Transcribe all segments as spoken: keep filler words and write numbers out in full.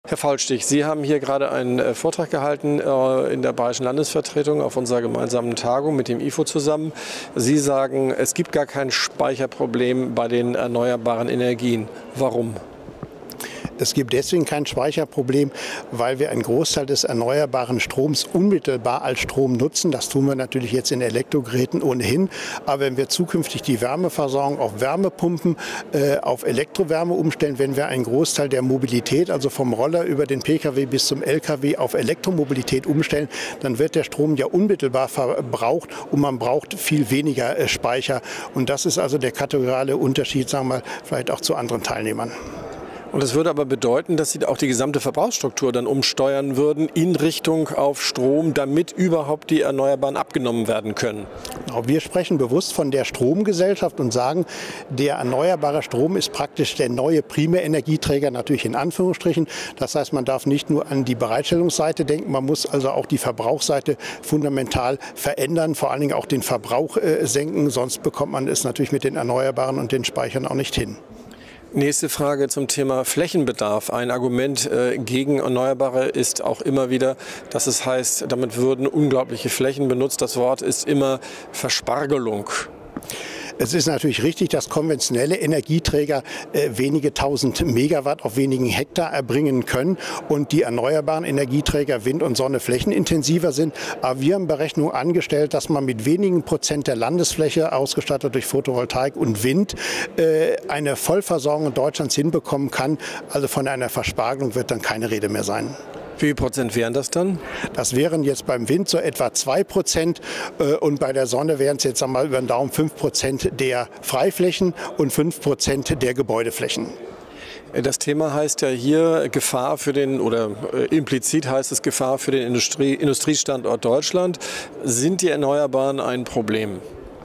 Herr Faulstich, Sie haben hier gerade einen äh, Vortrag gehalten äh, in der Bayerischen Landesvertretung auf unserer gemeinsamen Tagung mit dem I F O zusammen. Sie sagen, es gibt gar kein Speicherproblem bei den erneuerbaren Energien. Warum? Es gibt deswegen kein Speicherproblem, weil wir einen Großteil des erneuerbaren Stroms unmittelbar als Strom nutzen. Das tun wir natürlich jetzt in Elektrogeräten ohnehin. Aber wenn wir zukünftig die Wärmeversorgung auf Wärmepumpen, äh, auf Elektrowärme umstellen, wenn wir einen Großteil der Mobilität, also vom Roller über den Pkw bis zum Lkw auf Elektromobilität umstellen, dann wird der Strom ja unmittelbar verbraucht und man braucht viel weniger äh, Speicher. Und das ist also der kategoriale Unterschied, sagen wir mal, vielleicht auch zu anderen Teilnehmern. Und das würde aber bedeuten, dass Sie auch die gesamte Verbrauchsstruktur dann umsteuern würden in Richtung auf Strom, damit überhaupt die Erneuerbaren abgenommen werden können. Wir sprechen bewusst von der Stromgesellschaft und sagen, der erneuerbare Strom ist praktisch der neue Primärenergieträger, natürlich in Anführungsstrichen. Das heißt, man darf nicht nur an die Bereitstellungsseite denken, man muss also auch die Verbrauchsseite fundamental verändern, vor allen Dingen auch den Verbrauch äh, senken, sonst bekommt man es natürlich mit den Erneuerbaren und den Speichern auch nicht hin. Nächste Frage zum Thema Flächenbedarf. Ein Argument äh, gegen Erneuerbare ist auch immer wieder, dass es heißt, damit würden unglaubliche Flächen benutzt. Das Wort ist immer Verspargelung. Es ist natürlich richtig, dass konventionelle Energieträger äh, wenige tausend Megawatt auf wenigen Hektar erbringen können und die erneuerbaren Energieträger Wind und Sonne flächenintensiver sind. Aber wir haben Berechnungen angestellt, dass man mit wenigen Prozent der Landesfläche, ausgestattet durch Photovoltaik und Wind, äh, eine Vollversorgung Deutschlands hinbekommen kann. Also von einer Verspargelung wird dann keine Rede mehr sein. Wie viel Prozent wären das dann? Das wären jetzt beim Wind so etwa zwei Prozent und bei der Sonne wären es jetzt einmal über den Daumen fünf Prozent der Freiflächen und fünf Prozent der Gebäudeflächen. Das Thema heißt ja hier Gefahr für den, oder äh, implizit heißt es Gefahr für den Industrie, Industriestandort Deutschland. Sind die Erneuerbaren ein Problem?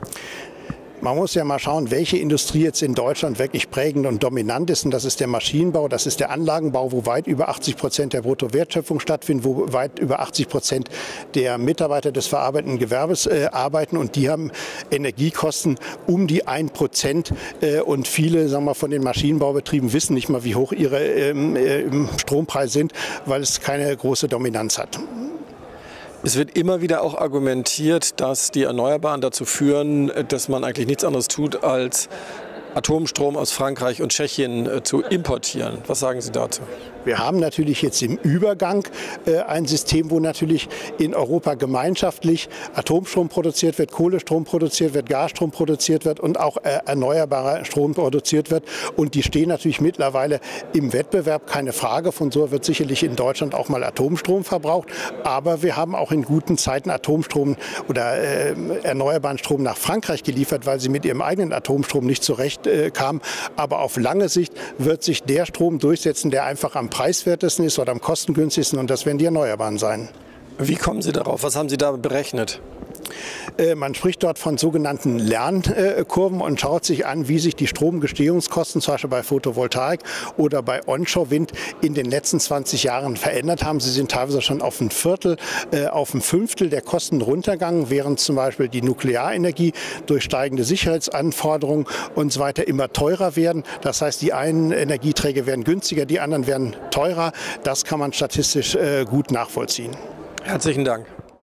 Man muss ja mal schauen, welche Industrie jetzt in Deutschland wirklich prägend und dominant ist. Und das ist der Maschinenbau, das ist der Anlagenbau, wo weit über achtzig Prozent der Bruttowertschöpfung stattfindet, wo weit über achtzig Prozent der Mitarbeiter des verarbeitenden Gewerbes äh, arbeiten. Und die haben Energiekosten um die ein Prozent. Äh, und viele, sagen wir, von den Maschinenbaubetrieben wissen nicht mal, wie hoch ihre ähm, äh, Strompreise sind, weil es keine große Dominanz hat. Es wird immer wieder auch argumentiert, dass die Erneuerbaren dazu führen, dass man eigentlich nichts anderes tut, als Atomstrom aus Frankreich und Tschechien zu importieren. Was sagen Sie dazu? Wir haben natürlich jetzt im Übergang äh, ein System, wo natürlich in Europa gemeinschaftlich Atomstrom produziert wird, Kohlestrom produziert wird, Gasstrom produziert wird und auch äh, erneuerbarer Strom produziert wird. Und die stehen natürlich mittlerweile im Wettbewerb, keine Frage. Von so wird sicherlich in Deutschland auch mal Atomstrom verbraucht. Aber wir haben auch in guten Zeiten Atomstrom oder äh, erneuerbaren Strom nach Frankreich geliefert, weil sie mit ihrem eigenen Atomstrom nicht zurecht äh, kamen. Aber auf lange Sicht wird sich der Strom durchsetzen, der einfach am preiswertesten ist oder am kostengünstigsten, und das werden die Erneuerbaren sein. Wie kommen Sie darauf? Was haben Sie da berechnet? Äh, man spricht dort von sogenannten Lernkurven und schaut sich an, wie sich die Stromgestehungskosten zum Beispiel bei Photovoltaik oder bei Onshore-Wind in den letzten zwanzig Jahren verändert haben. Sie sind teilweise schon auf ein Viertel, äh, auf ein Fünftel der Kosten runtergegangen, während zum Beispiel die Nuklearenergie durch steigende Sicherheitsanforderungen und so weiter immer teurer werden. Das heißt, die einen Energieträger werden günstiger, die anderen werden teurer. Das kann man statistisch äh, gut nachvollziehen. Herzlichen Dank.